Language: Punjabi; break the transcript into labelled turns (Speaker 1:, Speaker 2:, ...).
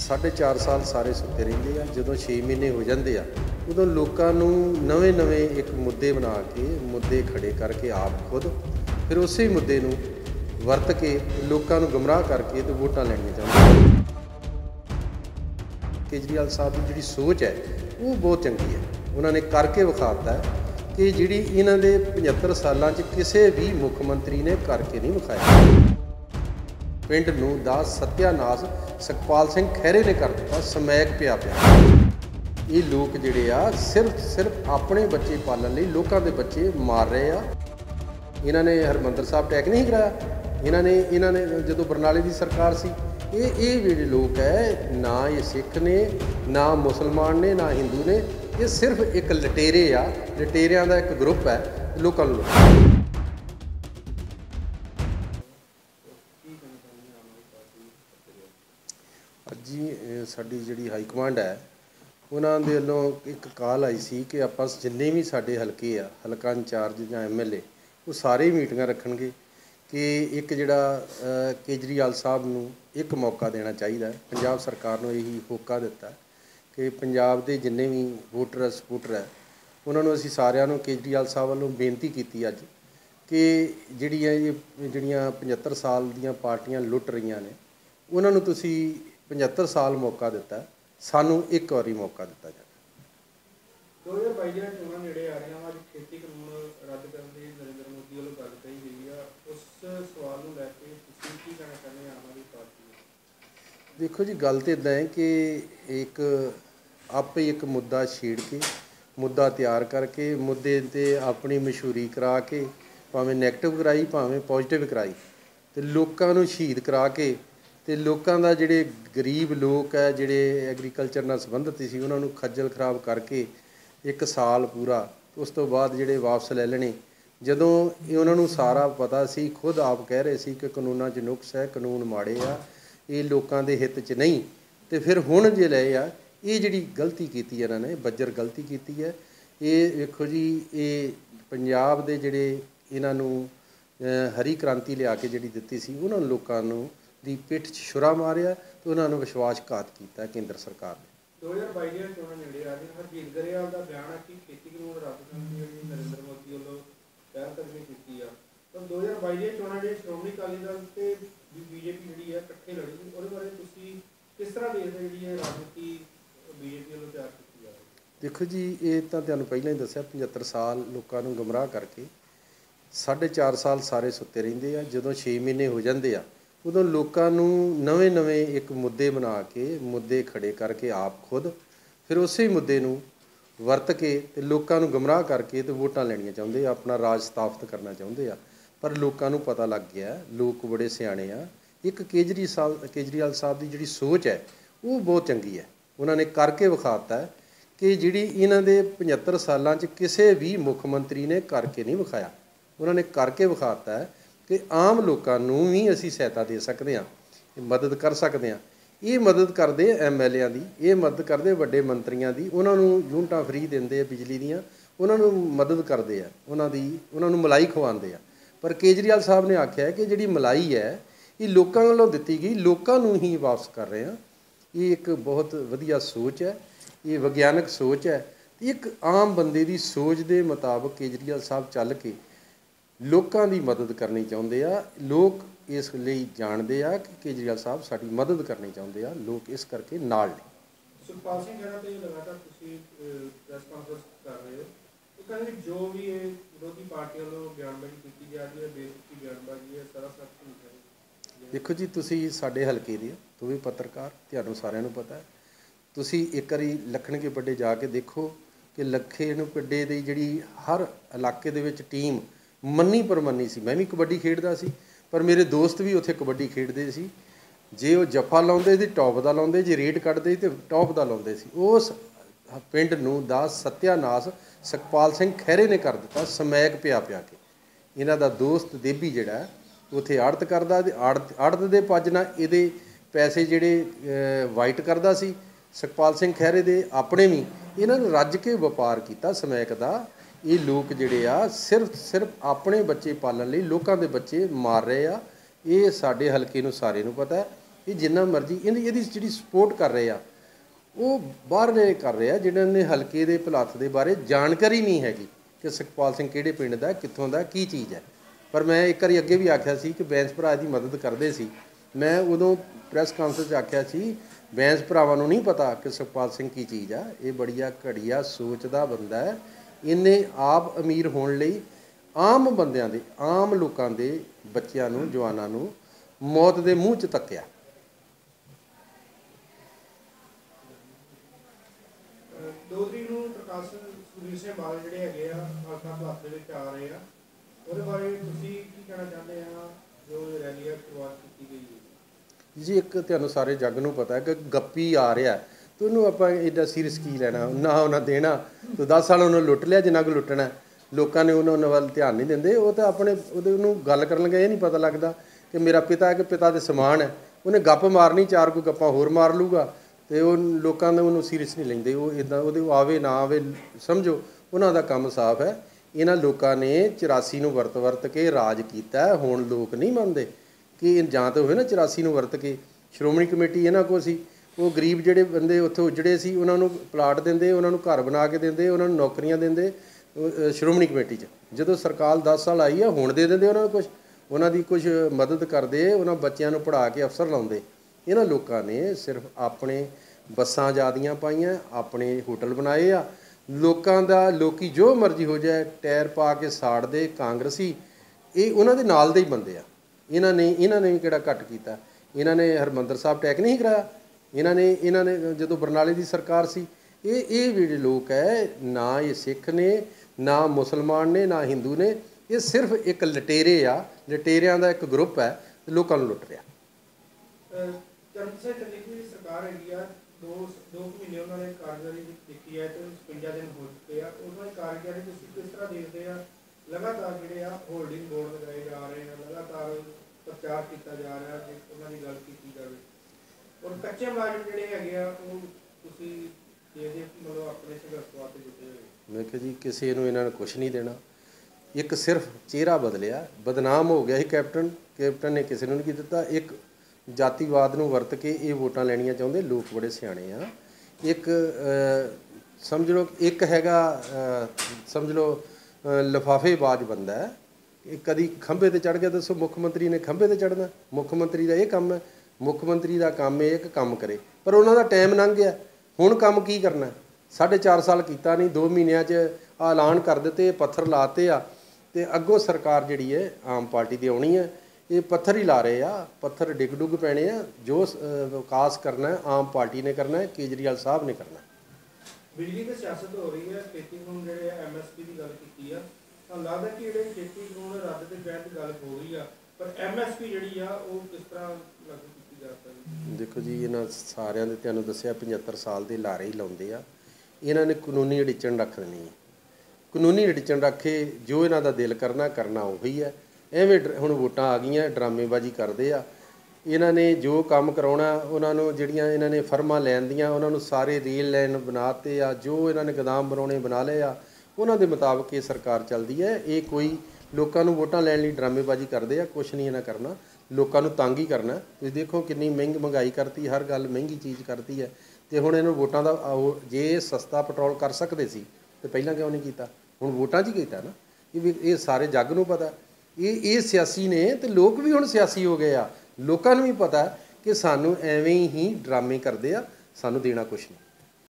Speaker 1: 4.5 साल सारे सुते रहिंदे आ। जदों 6 महीने हो जाते आ उदों लोकां नूं नवे एक मुद्दे बना के मुद्दे खड़े करके आप खुद फिर उस मुद्दे नूं वरत के लोकां नूं गुमराह करके तो वोटां लैणियां चाहुंदे। केजरीवाल साहब की जिहड़ी सोच है वो बहुत चंगी है। उन्होंने करके विखाता है कि जिहड़ी इन्हां दे 75 सालां च किसी भी मुख मंत्री ने करके नहीं विखाया। पिंड नूं दा सत्यानाश सुखपाल सिंह खैरे ने कर दिता, समैक पिया। ये लोग जिहड़े आ सिर्फ अपने बच्चे पालन लई लोकां दे बच्चे मार रहे आ। इन्हां ने हरमंदर साहब अटैक नहीं कराया। इन्हां ने जदों बरनाले की सरकार सी ये जिहड़े लोग है ना ये सिख ने ना मुसलमान ने ना हिंदू ने, ये सिर्फ एक लटेरे आ। लटेरियां दा एक ग्रुप है लोकां नूं। जी साडी जिहड़ी हाई कमांड है उन्हां दे वल्लों एक कॉल आई सी कि आपां जिन्ने भी साडे हलके आ हलका इंचार्ज जां MLA वो सारे मीटिंगां रखणगे कि एक जिहड़ा केजरीवाल साहब नूं एक मौका देना चाहिए। पंजाब सरकार नूं यही होका दिता कि पंजाब दे जिन्ने भी वोटर सपोर्टर है उन्हां नूं असीं सारिआं नूं केजरीवाल साहब वल्लों बेनती कीती अज कि जिहड़ियां 75 साल दीआं पार्टियां लुट रहीआं ने उन्हां नूं तुसीं 75 साल मौका दिता, सानू एक बारी मौका दिता जाए।
Speaker 2: 2022 ਦੀਆਂ ਚੋਣਾਂ ਨੇੜੇ आ रही हैं, खेती कानून रद्द करने की नरेंद्र मोदी वालों गल कही गई है, उस सवाल को लैके तुसीं की कहना चाहते हैं आम आदमी पार्टी?
Speaker 1: देखो जी गल तो इदां है कि एक आपे एक मुद्दा छेड़ के मुद्दा तैयार करके मुद्दे ते अपनी मशहूरी करा के भावें नैगेटिव कराई भावें पॉजिटिव कराई तो लोगों को शहीद करा के तो लोगों का जिहड़े गरीब लोग है जिहड़े एग्रीकल्चर नाल संबंधित सी उन्होंने खज्जल खराब करके एक साल पूरा उस तो बाद जिहड़े वापस ले लेने जदों उन्होंने सारा पता सी खुद आप कह रहे सी कि कानूनां 'च नुक्स है कानून माड़े आ ये लोगों के हित 'च नहीं तो फिर हुण जे लए आ ये जिहड़ी गलती कीती है इन्होंने बज्जर गलती कीती है। ये वेखो जी ये पंजाब दे जिहड़े इन्हां नूं हरी क्रांति लिया के जिहड़ी दित्ती सी उन्होंने लोगों दी पिठ 'च छुरा मारिया तो उन्होंने विश्वासघात किया केंद्र सरकार ने।
Speaker 2: 2022 ਦੀਆਂ ਚੋਣਾਂ ਨੇੜੇ ਆ ਰਹੀਆਂ, ਹਰਜੀਤ ਗਰੇਵਾਲ ਦਾ ਬਿਆਨ ਹੈ ਕਿ खेती ਕਾਨੂੰਨ ਰੱਦ ਕਰਨ ਦੀ ਜਿਹੜੀ ਨਰਿੰਦਰ ਮੋਦੀ ਵੱਲੋਂ ਪਹਿਲਕਦਮੀ ਕੀਤੀ ਆ ਤਾਂ 2022 ਦੀਆਂ ਚੋਣਾਂ ਜਿਹੜੇ ਸ਼੍ਰੋਮਣੀ ਅਕਾਲੀ ਦਲ ਤੇ BJP ਜਿਹੜੀ ਹੈ ਇਕੱਠੇ ਲੜਨਗੇ ਉਹਦੇ ਬਾਰੇ ਤੁਸੀਂ ਕਿਸ ਤਰ੍ਹਾਂ ਦੇਖਦੇ ਜਿਹੜੀ ਇਹ ਰਾਜਨੀਤੀ BJP ਵੱਲੋਂ ਤਿਆਰ ਕੀਤੀ ਜਾ ਰਹੀ?
Speaker 1: देखो जी ये तो तुहानूं पहलां ही दस्सिआ 75 साल लोगों नूं गुमराह करके 4.5 साल सारे सुते रहिंदे आ। जदों 6 महीने हो जाते आ उदों लोकां नूं नवे एक मुद्दे बना के मुद्दे खड़े करके आप खुद फिर उस मुद्दे नूं वरत के तो लोकां नूं गुमराह करके तो वोटां लैणियां चाहुंदे आ, अपना राज स्थापित करना चाहुंदे आ। पर लोकां नूं पता लग गया लोग बड़े सियाणे आ। एक केजरीवाल साहब की जिहड़ी सोच है वो बहुत चंगी है। उन्होंने करके विखाता है कि जिहड़ी इन्हां दे 75 सालां च किसी भी मुख मंत्री ने करके नहीं विखाया। उन्होंने करके विखाता है कि आम लोगों नूं भी असीं सहायता दे सकते हैं, मदद कर सकते हैं। ये मदद करते MLA की, ये मदद करते वड्डे मंत्रियों की, उन्होंने यूनिटां फ्री देंदे बिजली दियां, उन्होंने मदद करते हैं, उन्होंने मलाई खवाते हैं। पर केजरीवाल साहब ने आख्या कि जिहड़ी मलाई है ये लोगों वालों दित्ती गई लोगों नूं ही वापस कर रहे हैं। ये एक बहुत वधिया सोच है, ये विग्यानक सोच है। एक आम बंदे की सोच के मुताबिक केजरीवाल साहब चल के लोगों की मदद करनी चाहते हैं। लोग इस लिए जानते हैं कि केजरीवाल साहब साड़ी मदद करनी चाहते हैं, लोग इस करके नाल ने।
Speaker 2: सुखपाल सिंह खैरा ते लगातार तुसीं प्रेस कॉन्फ्रेंस कर रहे हो तो कहते जो भी ये विरोधी पार्टी वालों बयानबाजी की जा रही है बेतुकी बयानबाजी है सरासर झूठ है।
Speaker 1: देखो जी तुसीं साडे हलके दे तू भी पत्रकार तुहानूं सारिआं नूं पता है। तुसीं एक वारी लखन के पिंडे जाके देखो कि लखन पिंडे दी जिहड़ी हर इलाके दे विच टीम मन्नी परमन्नी सी। मैं भी कबड्डी खेडदा सी पर मेरे दोस्त भी उत्थे कबड्डी खेडदे सी। जे वो जफा लाउंदे सी टॉप दा लाउंदे, जे रेड कड्डदे तो टॉप दा लाउंदे सी। उस पिंड नूं दा सत्यानाश सुखपाल सिंह खैरे ने कर दिता, समैक पिया के। इन्हां दा दोस्त देबी जिहड़ा उत्थे आड़त करदा, आड़त दे पज नाल इहदे पैसे जिहड़े वाइट करदा सी। सुखपाल सिंह खैरे दे अपने भी इन्हां ने रज के वपार कीता समैक दा। ये लोग जिहड़े आ सिर्फ अपने बच्चे पालन लई लोगों के बच्चे मार रहे आ। ये साडे हलके नूं सारे नूं पता है। ਇਹ ਜਿੰਨਾ ਮਰਜ਼ੀ ਇਹਦੀ ਜਿਹੜੀ ਸਪੋਰਟ ਕਰ ਰਹੇ ਆ ਉਹ ਬਾਹਰਲੇ ਕਰ ਰਹੇ ਆ, ਜਿਹਨਾਂ ਨੇ ਹਲਕੇ ਦੇ ਭੁਲੱਥ ਦੇ ਬਾਰੇ ਜਾਣਕਾਰੀ ਨਹੀਂ ਹੈਗੀ ਕਿ ਸੁਖਪਾਲ ਸਿੰਘ ਕਿਹੜੇ ਪਿੰਡ ਦਾ, ਕਿੱਥੋਂ ਦਾ, ਕੀ ਚੀਜ਼ ਹੈ। ਪਰ ਮੈਂ ਇੱਕ ਵਾਰੀ ਅੱਗੇ ਵੀ ਆਖਿਆ ਸੀ ਕਿ ਬੈਂਸ ਭਰਾ ਦੀ ਮਦਦ ਕਰਦੇ ਸੀ। ਮੈਂ ਉਦੋਂ ਪ੍ਰੈਸ ਕਾਨਫਰੰਸ 'ਚ ਆਖਿਆ ਸੀ ਬੈਂਸ ਭਰਾਵਾਂ ਨੂੰ ਨਹੀਂ ਪਤਾ ਕਿ ਸੁਖਪਾਲ ਸਿੰਘ ਕੀ ਚੀਜ਼ ਆ। ਇਹ ਬੜੀਆ ਘੜੀਆ ਸੋਚ ਦਾ ਬੰਦਾ ਹੈ। ਇਹਨੇ ਆਪ ਅਮੀਰ ਹੋਣ ਲਈ ਆਮ ਬੰਦਿਆਂ ਦੇ, ਆਮ ਲੋਕਾਂ ਦੇ ਬੱਚਿਆਂ ਨੂੰ, ਜਵਾਨਾਂ ਨੂੰ ਮੌਤ ਦੇ ਮੂੰਹ 'ਚ ਧੱਕਿਆ।
Speaker 2: 2 ਤਰੀਕ ਨੂੰ ਪ੍ਰਕਾਸ਼ ਸੁਖਬੀਰ ਸਿੰਘ ਬਾਦਲ ਜਿਹੜੇ ਹੈਗੇ ਆ ਹਲਕਾ ਭੁਲੱਥ ਦੇ ਵਿੱਚ ਆ ਰਹੇ ਆ, ਉਹਦੇ ਬਾਰੇ ਤੁਸੀਂ ਕੀ ਕਹਿਣਾ ਚਾਹੁੰਦੇ ਆ ਜੋ ਰੈਲੀ ਆ ਸ਼ੁਰੂਆਤ ਕੀਤੀ ਗਈ ਹੈ?
Speaker 1: ਜੀ ਇੱਕ ਤੁਹਾਨੂੰ ਸਾਰੇ ਜੱਗ ਨੂੰ ਪਤਾ ਕਿ ਗੱਪੀ ਆ ਰਿਹਾ ਤੇ ਉਹਨੂੰ ਆਪਾਂ ਐਡਾ ਸੀਰੀਅਸ ਕੀ ਲੈਣਾ, ਨਾ ਉਹਨਾਂ ਦੇਣਾ ਤੇ 10 ਸਾਲ ਉਹਨੂੰ ਲੁੱਟ ਲਿਆ ਜਿੰਨਾ ਕੁ ਲੁੱਟਣਾ। ਲੋਕਾਂ ਨੇ ਉਹਨਾਂ ਵੱਲ ਧਿਆਨ ਨਹੀਂ ਦਿੰਦੇ। ਉਹ ਤਾਂ ਆਪਣੇ ਉਹਨੂੰ ਗੱਲ ਕਰਨ ਲੱਗੇ ਇਹ ਨਹੀਂ ਪਤਾ ਲੱਗਦਾ ਕਿ ਮੇਰਾ ਪਿਤਾ ਹੈ ਕਿ ਪਿਤਾ ਦੇ ਸਮਾਨ ਹੈ। ਉਹਨੇ ਗੱਪ ਮਾਰਨੀ, 4 ਕੋਈ ਗੱਪਾਂ ਹੋਰ ਮਾਰ ਲੂਗਾ ਤੇ ਉਹ ਲੋਕਾਂ ਨੇ ਉਹਨੂੰ ਸੀਰੀਅਸ ਨਹੀਂ ਲੈਂਦੇ। ਉਹ ਇੱਦਾਂ ਉਹਦੇ ਆਵੇ ਨਾ ਆਵੇ ਸਮਝੋ ਉਹਨਾਂ ਦਾ ਕੰਮ ਸਾਫ਼ ਹੈ। ਇਹਨਾਂ ਲੋਕਾਂ ਨੇ 84 ਨੂੰ ਵਰਤ ਕੇ ਰਾਜ ਕੀਤਾ। ਹੁਣ ਲੋਕ ਨਹੀਂ ਮੰਨਦੇ ਕਿ ਜਾਂ ਤਾਂ ਹੋਵੇ ਨਾ 84 ਨੂੰ ਵਰਤ ਕੇ ਸ਼੍ਰੋਮਣੀ ਕਮੇਟੀ ਇਹਨਾਂ ਕੋਲ ਸੀ। ਉਹ ਗਰੀਬ ਜਿਹੜੇ ਬੰਦੇ ਉੱਥੇ ਉਜੜੇ ਸੀ ਉਹਨਾਂ ਨੂੰ ਪਲਾਟ ਦਿੰਦੇ, ਉਹਨਾਂ ਨੂੰ ਘਰ ਬਣਾ ਕੇ ਦਿੰਦੇ, ਉਹਨਾਂ ਨੂੰ ਨੌਕਰੀਆਂ ਦਿੰਦੇ ਸ਼੍ਰੋਮਣੀ ਕਮੇਟੀ 'ਚ। ਜਦੋਂ ਸਰਕਾਰ 10 ਸਾਲ ਆਈ ਆ ਹੁਣ ਦੇ ਦਿੰਦੇ ਉਹਨਾਂ ਨੂੰ ਕੁਛ, ਉਹਨਾਂ ਦੀ ਕੁਛ ਮਦਦ ਕਰਦੇ, ਉਹਨਾਂ ਬੱਚਿਆਂ ਨੂੰ ਪੜ੍ਹਾ ਕੇ ਅਫਸਰ ਲਾਉਂਦੇ। ਇਹਨਾਂ ਲੋਕਾਂ ਨੇ ਸਿਰਫ ਆਪਣੇ ਬੱਸਾਂ ਜ਼ਿਆਦੀਆਂ ਪਾਈਆਂ, ਆਪਣੇ ਹੋਟਲ ਬਣਾਏ ਆ। ਲੋਕਾਂ ਦਾ ਲੋਕੀ ਜੋ ਮਰਜ਼ੀ ਹੋ ਜਾਏ ਟਾਇਰ ਪਾ ਕੇ ਸਾੜਦੇ। ਕਾਂਗਰਸੀ ਇਹ ਉਹਨਾਂ ਦੇ ਨਾਲ ਦੇ ਹੀ ਬੰਦੇ ਆ। ਇਹਨਾਂ ਨੇ ਵੀ ਕਿਹੜਾ ਘੱਟ ਕੀਤਾ। ਇਹਨਾਂ ਨੇ ਹਰਿਮੰਦਰ ਸਾਹਿਬ ਟੈਕ ਨਹੀਂ ਕਰਾਇਆ। ਇਹਨਾਂ ਨੇ ਜਦੋਂ ਬਰਨਾਲੇ ਦੀ ਸਰਕਾਰ ਸੀ। ਇਹ ਜਿਹੜੇ ਲੋਕ ਹੈ ਨਾ ਇਹ ਸਿੱਖ ਨੇ, ਨਾ ਮੁਸਲਮਾਨ ਨੇ, ਨਾ ਹਿੰਦੂ ਨੇ। ਇਹ ਸਿਰਫ ਇੱਕ ਲਟੇਰੇ ਆ, ਲਟੇਰਿਆਂ ਦਾ ਇੱਕ ਗਰੁੱਪ ਹੈ ਲੋਕਾਂ ਨੂੰ ਲੁੱਟ ਰਿਹਾ।
Speaker 2: ਚਰਨਜੀਤ ਸਿੰਘ ਦੀ ਸਰਕਾਰ ਹੈਗੀ ਆ, 2 ਮਹੀਨੇ ਉਹਨਾਂ ਨੇ ਕਾਰਜਕਾਰੀ ਦੇਖੀ ਹੈ ਤੇ 56 ਦਿਨ ਹੋ ਚੁੱਕੇ ਆ। ਉਹਨਾਂ ਦੀ ਕਾਰਜਕਾਰੀ ਤੁਸੀਂ ਕਿਸ ਤਰ੍ਹਾਂ ਦੇਖਦੇ ਆ? ਲਗਾਤਾਰ ਜਿਹੜੇ ਆ ਹੋਲਡਿੰਗ ਬੋਰਡ ਲਗਾਏ ਜਾ ਰਹੇ ਆ, ਲਗਾਤਾਰ ਪ੍ਰਚਾਰ ਕੀਤਾ ਜਾ ਰਿਹਾ। ਜੇ ਉਹਨਾਂ ਦੀ ਗੱਲ ਕੀਤੀ ਜਾਵੇ ਔਰ ਕੱਚੇ ਮੁਲਾਜ਼ਮ ਜਿਹੜੇ ਹੈਗੇ ਆ ਉਹ ਤੁਸੀਂ ਦੇਖਦੇ ਮਤਲਬ ਆਪਣੇ ਸੰਘਰਸ਼ ਵਾਸਤੇ ਜੁਟੇ ਹੋਏ।
Speaker 1: ਮੈਂ ਕਿਹਾ ਜੀ ਕਿਸੇ ਨੂੰ ਇਹਨਾਂ ਨੇ ਕੁਛ ਨਹੀਂ ਦੇਣਾ। ਇੱਕ ਸਿਰਫ ਚਿਹਰਾ ਬਦਲਿਆ, ਬਦਨਾਮ ਹੋ ਗਿਆ ਸੀ ਕੈਪਟਨ ਨੇ ਕਿਸੇ ਨੂੰ ਨਹੀਂ ਦਿੱਤਾ। ਇੱਕ ਜਾਤੀਵਾਦ ਨੂੰ ਵਰਤ ਕੇ ਇਹ ਵੋਟਾਂ ਲੈਣੀਆਂ ਚਾਹੁੰਦੇ। ਲੋਕ ਬੜੇ ਸਿਆਣੇ ਆ। ਇੱਕ ਸਮਝ ਲਓ, ਇੱਕ ਹੈਗਾ ਸਮਝ ਲਓ ਲਿਫਾਫੇਬਾਜ਼ ਬੰਦਾ ਹੈ। ਇਹ ਕਦੀ ਖੰਭੇ ਤੇ ਚੜ੍ਹ ਗਿਆ। ਦੱਸੋ ਮੁੱਖ ਮੰਤਰੀ ਨੇ ਖੰਭੇ ਤੇ ਚੜ੍ਹਨਾ? ਮੁੱਖ ਮੰਤਰੀ ਦਾ ਇਹ ਕੰਮ ਹੈ। ਮੁੱਖ ਮੰਤਰੀ ਦਾ ਕੰਮ ਇਹ ਇੱਕ ਕੰਮ ਕਰੇ, ਪਰ ਉਹਨਾਂ ਦਾ ਟਾਈਮ ਲੰਘ ਗਿਆ। ਹੁਣ ਕੰਮ ਕੀ ਕਰਨਾ? 4.5 ਸਾਲ ਕੀਤਾ ਨਹੀਂ, 2 ਮਹੀਨਿਆਂ 'ਚ ਐਲਾਨ ਕਰ ਦਿੱਤੇ, ਪੱਥਰ ਲਾਤੇ ਆ ਤੇ ਅੱਗੋਂ ਸਰਕਾਰ ਜਿਹੜੀ ਹੈ ਆਮ ਪਾਰਟੀ ਦੀ ਆਉਣੀ ਹੈ। ਇਹ ਪੱਥਰ ਹੀ ਲਾ ਰਹੇ ਆ, ਪੱਥਰ ਡਿੱਗ ਡੁੱਗ ਪੈਣੇ ਆ। ਜੋ ਵਿਕਾਸ ਕਰਨਾ ਹੈ ਆਮ ਪਾਰਟੀ ਨੇ ਕਰਨਾ ਹੈ, ਕੇਜਰੀਵਾਲ ਸਾਹਿਬ ਨੇ ਕਰਨਾ।
Speaker 2: ਬਿਜਲੀ ਦੀ ਸਿਆਸਤ ਹੋ ਰਹੀ ਹੈ, ਖੇਤੀ ਕਾਨੂੰਨ ਜਿਹੜੇ MSP ਦੀ ਗੱਲ ਕੀਤੀ ਆ, ਤਾਂ ਲੱਗਦਾ ਕਿ ਜਿਹੜੇ ਖੇਤੀ ਕਾਨੂੰਨ ਰੱਦ ਦੇ ਬੈਨ ਦੀ ਗੱਲ ਹੋ ਰਹੀ ਆ, ਪਰ MSP ਜਿਹੜੀ ਆ ਉਹ ਕਿਸ ਤਰ੍ਹਾਂ ਲਾਗੂ ਕੀਤੀ ਜਾ ਸਕਦੀ?
Speaker 1: ਦੇਖੋ ਜੀ ਇਹਨਾਂ ਸਾਰਿਆਂ ਦੇ ਤੁਹਾਨੂੰ ਦੱਸਿਆ 75 ਸਾਲ ਦੇ ਲਾਰੇ ਹੀ ਲਾਉਂਦੇ ਆ। ਇਹਨਾਂ ਨੇ ਕਾਨੂੰਨੀ ਅੜਿੱਚਣ ਰੱਖ ਦੇਣੀ ਹੈ। ਕਾਨੂੰਨੀ ਅੜਿੱਚਣ ਰੱਖੇ ਜੋ ਇਹਨਾਂ ਦਾ ਦਿਲ ਕਰਨਾ ਉਹੀ ਹੈ। ਐਵੇਂ ਹੁਣ ਵੋਟਾਂ ਆ ਗਈਆਂ, ਡਰਾਮੇਬਾਜ਼ੀ ਕਰਦੇ ਆ। ਇਹਨਾਂ ਨੇ ਜੋ ਕੰਮ ਕਰਾਉਣਾ ਉਹਨਾਂ ਨੂੰ, ਜਿਹੜੀਆਂ ਇਹਨਾਂ ਨੇ ਫਰਮਾਂ ਲੈਣ ਦੀਆਂ ਉਹਨਾਂ ਨੂੰ ਸਾਰੇ ਰੇਲ ਲਾਈਨ ਬਣਾਤੇ ਆ। ਜੋ ਇਹਨਾਂ ਨੇ ਗੋਦਾਮ ਬਣਾਉਣੇ ਬਣਾ ਲਏ ਆ। ਉਹਨਾਂ ਦੇ ਮੁਤਾਬਕ ਇਹ ਸਰਕਾਰ ਚੱਲਦੀ ਹੈ। ਇਹ ਕੋਈ ਲੋਕਾਂ ਨੂੰ ਵੋਟਾਂ ਲੈਣ ਲਈ ਡਰਾਮੇਬਾਜ਼ੀ ਕਰਦੇ ਆ। ਕੁਛ ਨਹੀਂ ਇਹਨਾਂ ਕਰਨਾ, ਲੋਕਾਂ ਨੂੰ ਤੰਗ ਹੀ ਕਰਨਾ। ਤੁਸੀਂ ਦੇਖੋ ਕਿੰਨੀ ਮਹਿੰਗਾਈ ਕਰਤੀ, ਹਰ ਗੱਲ ਮਹਿੰਗੀ ਚੀਜ਼ ਕਰਤੀ ਹੈ। ਤੇ ਹੁਣ ਇਹਨੂੰ ਵੋਟਾਂ ਦਾ ਜੇ ਸਸਤਾ ਪੈਟਰੋਲ ਕਰ ਸਕਦੇ ਸੀ ਤੇ ਪਹਿਲਾਂ ਕਿਉਂ ਨਹੀਂ ਕੀਤਾ? ਹੁਣ ਵੋਟਾਂ 'ਚ ਹੀ ਕੀਤਾ ਨਾ। ਇਹ ਸਾਰੇ ਜੱਗ ਨੂੰ ਪਤਾ। ਇਹ ਸਿਆਸੀ ਨੇ ਤੇ ਲੋਕ ਵੀ ਹੁਣ ਸਿਆਸੀ ਹੋ ਗਏ ਆ। ਲੋਕਾਂ ਨੂੰ ਵੀ ਪਤਾ ਕਿ ਸਾਨੂੰ ਐਵੇਂ ਹੀ ਡਰਾਮੇ ਕਰਦੇ ਆ, ਸਾਨੂੰ ਦੇਣਾ ਕੁਛ ਨਹੀਂ।